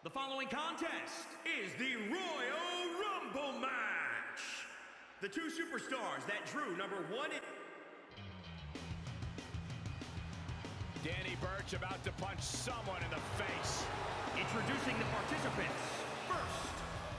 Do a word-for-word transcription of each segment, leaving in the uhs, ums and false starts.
The following contest is the Royal Rumble match. The two superstars that drew number one. Danny Burch about to punch someone in the face. Introducing the participants. First,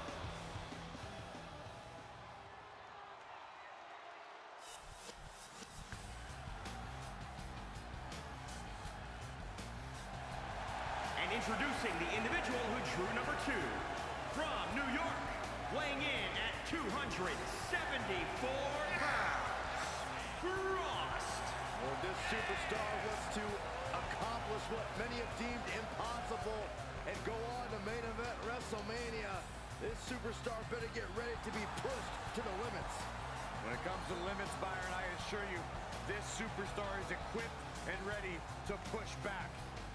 and introducing the individual who drew number two. From New York, weighing in at two hundred seventy-four pounds, Frost. Well, this superstar wants to accomplish what many have deemed impossible and go on to main event WrestleMania. This superstar better get ready to be pushed to the limits. When it comes to limits, Byron, I assure you, this superstar is equipped and ready to push back.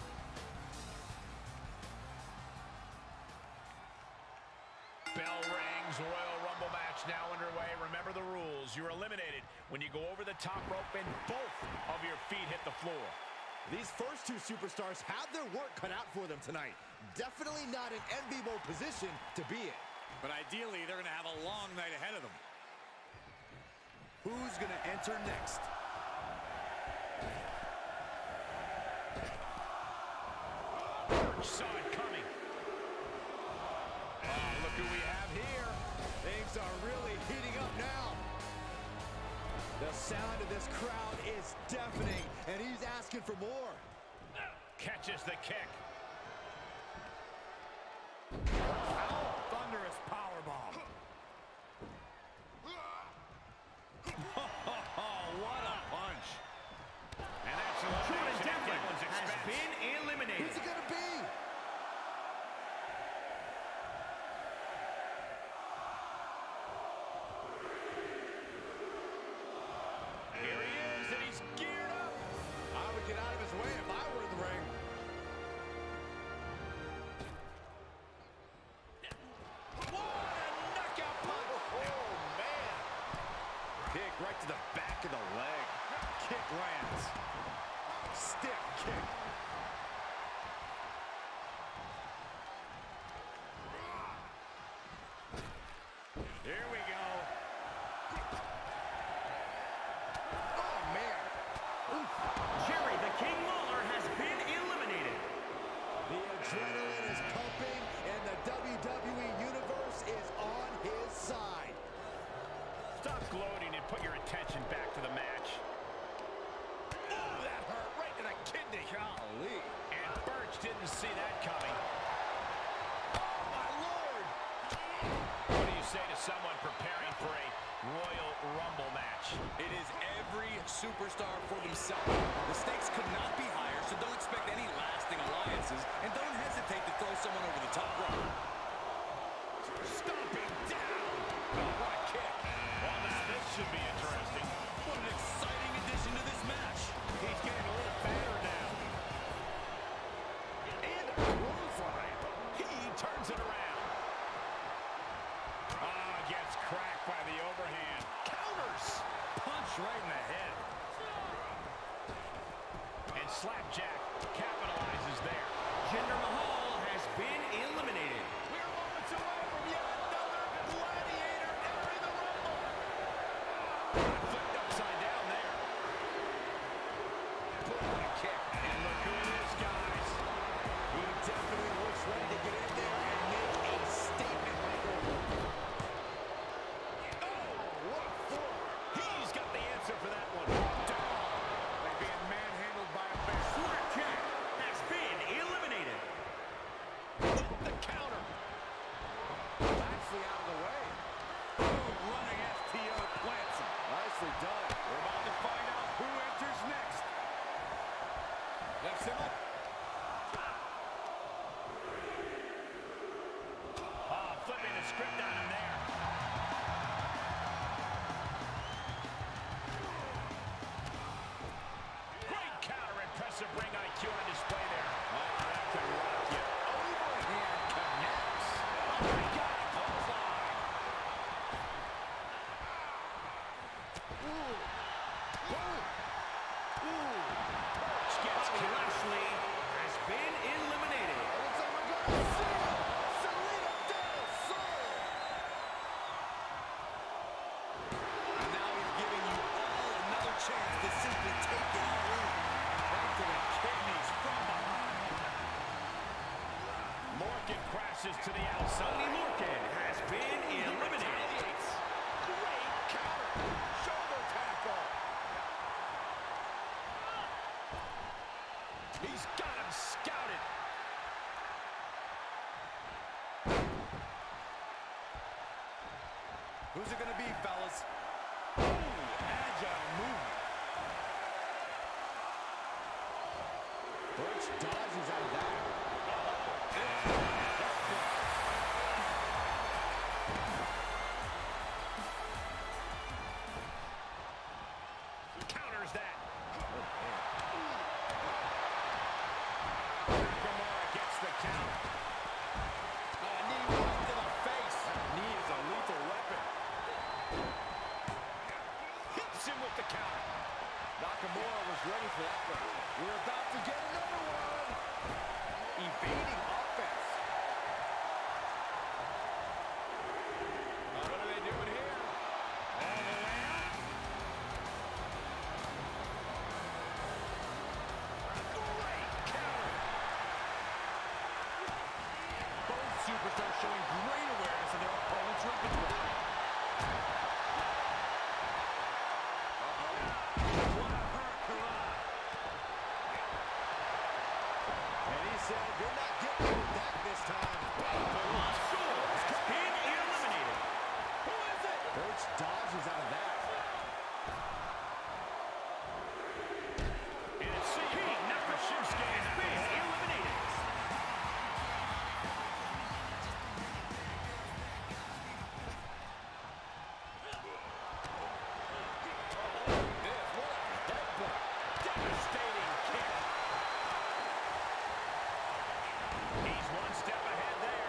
Bell rings, Royal Rumble match now underway. Remember the rules. You're eliminated when you go over the top rope and both of your feet hit the floor. These first two superstars have their work cut out for them tonight. Definitely not an enviable position to be in. But ideally, they're going to have a long night ahead of them. Who's going to enter next? Burch saw it coming. Oh, look who we have here. Things are really heating up now. The sound of this crowd is deafening, and he's asking for more. Catches the kick. Oh, thunderous powerbomb. Oh, what a punch. And that's Jordan elimination at Devlin's Devlin has expense. been eliminated. Who's it going to be? Here he is, and he's geared up. I would get out of his way if I were in the ring. What a knockout punch. Oh, man. Kick right to the back of the leg. Kick lands. Stiff kick. Here we go. Oh, man. Jerry the King Lawler has been eliminated. The adrenaline is pumping, and the W W E Universe is on his side. Stop gloating and put your attention back to the match. Oh, that hurt right to the kidney. Golly. And Burch didn't see that coming. Oh, my Lord. What do you say to someone preparing for a Royal Rumble match? It is every superstar for themselves. The stakes could not be higher, so don't expect any lasting alliances, and don't hesitate to throw someone over the top rope. Stomping down. Oh, what a kick. Well, now this should be interesting. What an exciting addition to this match. He's getting a little fatter now. And a clothesline. He turns it around. Ah, gets cracked by the overhand. Counters. Punch right in the head. And Slapjack capitalizes there. Jinder Mahal has been eliminated. We're moments away from yet another gladiator entering the Rumble. Flipped upside down there. Put on a kick. And look who it is, guys. He definitely looks ready to get in there and make a statement, Michael. Oh, what a forearm. He's got the answer for that one. Down. Like being manhandled by a bear. Slapjack has been eliminated. The counter. Lashley out of the way. Boom, running S T O plants him. Nicely done. We're about to find out who enters next. Lifts him up. Ah, flipping the script on him there. Great counter, impressive ring I Q on display there. Oh, that could rock you. Overhand connects. Oh, my God, clothesline. Ooh. Boom. Ooh. Burch gets Bobby countered. Lashley bounces to the outside. Oney Lorcan has been eliminated. Great counter. Shoulder tackle. He's got him scouted. Who's it going to be, fellas? Ooh, agile movement. Birch dodges out of that. Counters that. Nakamura gets the count. A knee right to the face. That knee is a lethal weapon. Hits him with the count. Nakamura was ready for that one. We're about to get another one. Evading offense. Oh, what are they doing here? All the way out. Great counter. Both superstars showing great awareness of their opponent's repertoire. Said, you're not getting me with that this time. Mansoor has been eliminated. Who is it? Birch dodges out of that. And it's King Nakashimsuke has been eliminated. This, what a headbutt. Devastating kick. He's one step ahead there.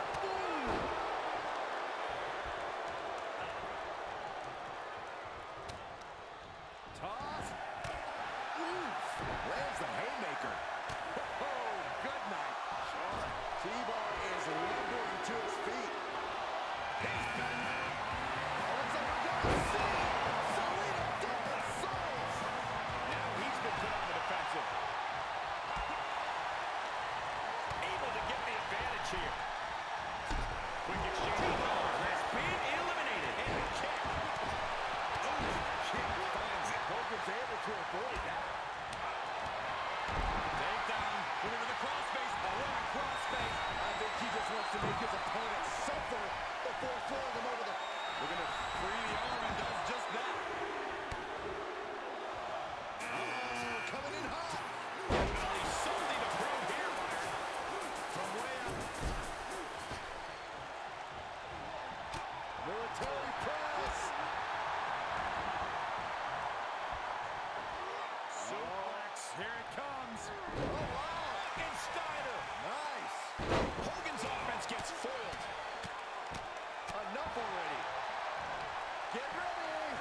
Toss. Oof. Lands the haymaker. Oh, good night. T-Bar is lumbering to his feet. He's back. Oh, looks like we're going to see Salida Demon's souls. Now he's been put on the defensive. Able to get the advantage here. Quick exchange. T-Bar has been eliminated. And a kick. Oh, kick finds it. Hogan's able to avoid that. Takedown. Put into the crossface. A running crossface. I think he just wants to make his opponent suffer before throwing him over the... Looking to free the arm and does just that. Oh, coming in hot. Definitely something to prove here, Byron. From way up. Military press. Suplex. Here it comes. Oh, wow. And Steiner. Nice. Hogan's offense gets foiled. Enough already. Get ready.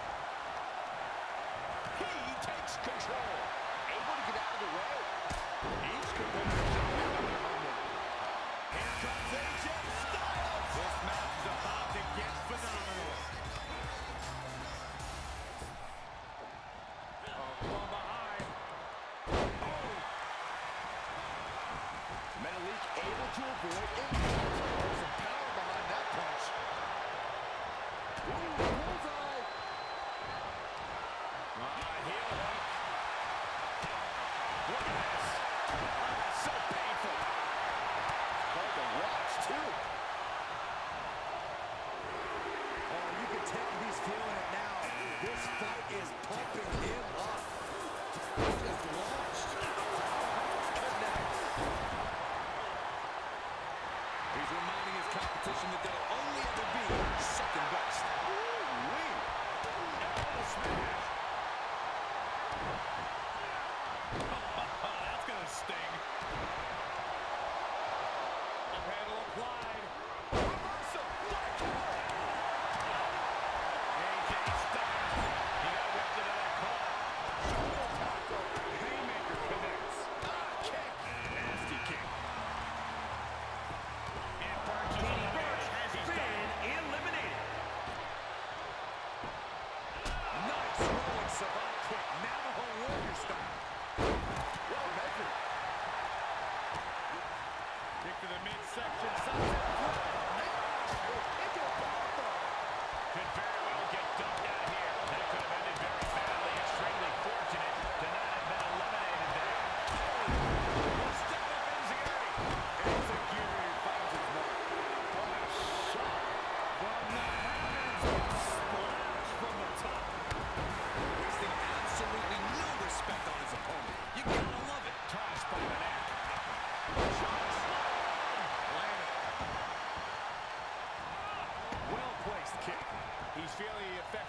He takes control. Able to get out of the way. Each component jumping on their moment. Here comes A J Styles. This match is about to get phenomenal. Oh, from behind. Oh, Menelik able to avoid impact. There's some power behind that punch. Ooh, bullseye. ah, heel hook. Look at this. Oh, that's so painful. Hard to watch, too. Oh, you can tell he's feeling it now. This fight is pumping him up. He just launched. Connects. He's reminding his competition that they'll only ever be second best. Ooh-wee. Elbow smash. That's going to sting. Handle applied. Reversal. What a counter. A J Styles. He got whipped into that corner. Shoulder tackle. Haymaker connects. Ah, kick. Nasty kick. And Birch is Danny eliminated. Burch has He's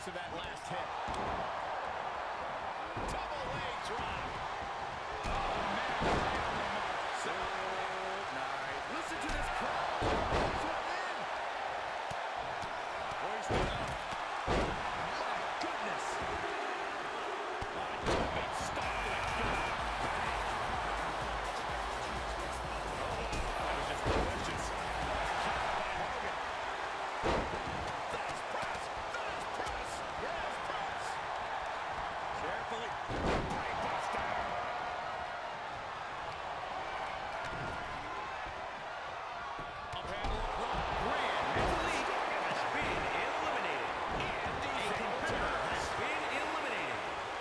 effects of that last hit. Double leg drop. Oh, man, right on the mark. Good night. Listen to this crowd. There's one in. Hoisted up. My goodness. Oh, big stop to the gut. Oh, that was just delicious. Counter by Hogan. Thus press. Thus press. Yes, press. Carefully. Right bust down. Up handle applied. Grand Metalik has been eliminated. And a competitor has been eliminated.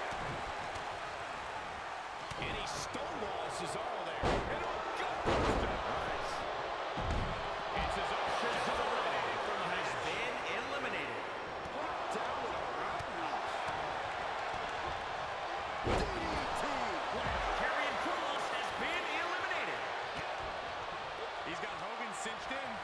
And he stonewalls Cesaro there. And a gutbuster. Nice. And Cesaro is eliminated from the Has match. been eliminated. Down with a roundhouse. D D T. Karrion Kroos has been eliminated. He's got Hogan cinched in.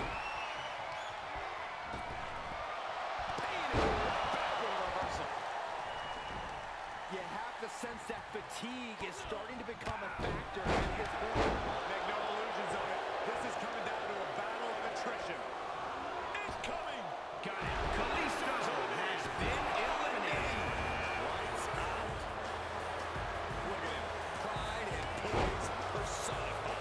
Pain in the back with a reversal. You have to sense that fatigue is starting to become a factor at this point. Make no illusions of it. This is coming down to a battle of attrition. It's coming. Got it. Kalisto has been eliminated. Lights out. Look at him. Pride and poise personified.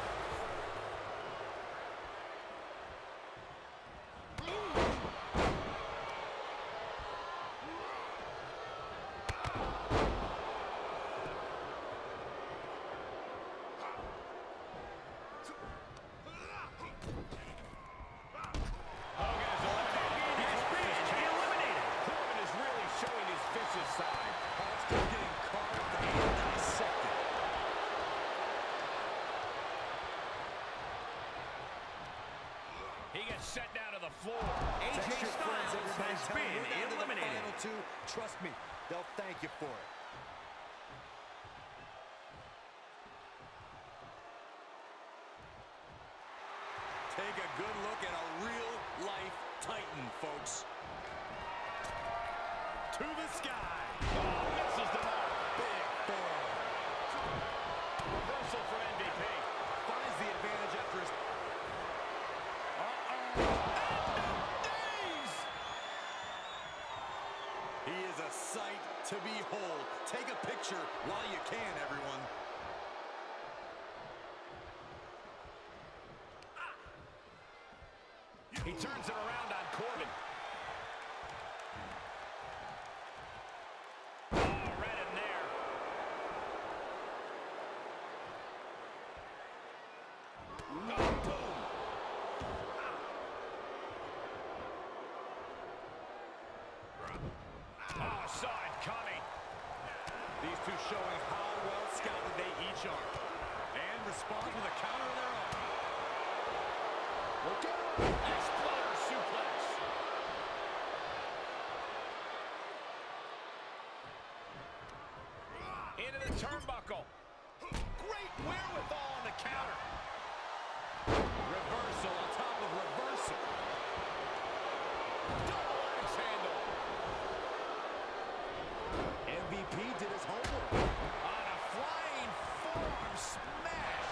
Hogan is eliminated. Has been eliminated. Corbin is really showing his vicious side. Heart's still getting carved and dissected. He gets set down to the floor. A J Text your friends, Styles everybody. has Tell them been we're down to the eliminated. final two. Trust me, they'll thank you for it. Take a good look at a real-life Titan, folks. To the sky. Oh, misses the mark. Big throw. Reversal for M V P. Finds the advantage after his... Knees. He is a sight to behold. Take a picture while you can, everyone. He turns it around on Corbin. Oh, right in there. Oh, boom. Oh, saw it coming. These two showing how well scouted they each are. And respond with a counter of their own. Look out! Exploder suplex. Into the turnbuckle. Great wherewithal on the counter. Reversal on top of reversal. Double axe handle. M V P did his homework. On a flying forearm smash.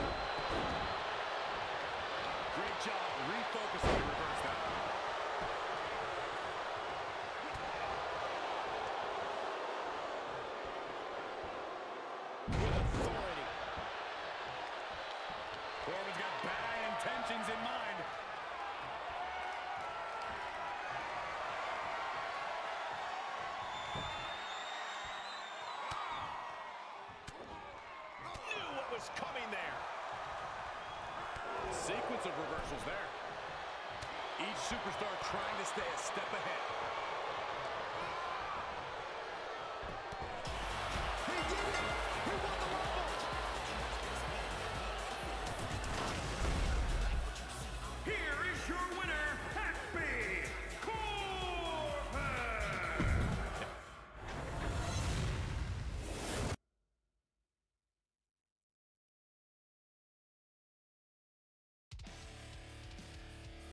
Great job refocusing to reverse that. With authority. Corbin's got bad intentions in mind. Knew what was coming there. Sequence of reversals there. Each superstar trying to stay a step ahead.